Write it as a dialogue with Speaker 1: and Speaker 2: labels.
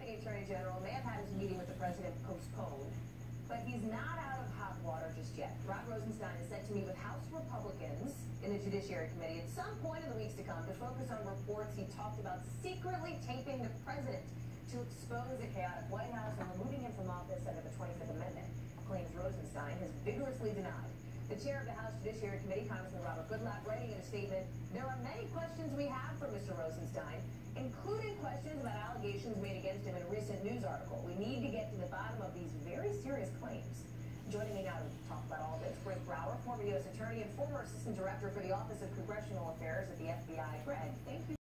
Speaker 1: Deputy Attorney General may have had his meeting with the president postponed, but he's not out of hot water just yet. Rod Rosenstein is set to meet with House Republicans in the Judiciary Committee at some point in the weeks to come to focus on reports he talked about secretly taping the president to expose the chaotic White House and removing him from office under the 25th Amendment, claims Rosenstein has vigorously denied. The chair of the House Judiciary Committee, Congressman Robert Goodlatte, writing in a statement, "There are many questions we have for Mr. Rosenstein, including questions about allegations made against him in a recent news article. We need to get to the bottom of these very serious claims." Joining me now to talk about all this, Greg Brower, former U.S. Attorney and former Assistant Director for the Office of Congressional Affairs at the FBI. Greg, thank you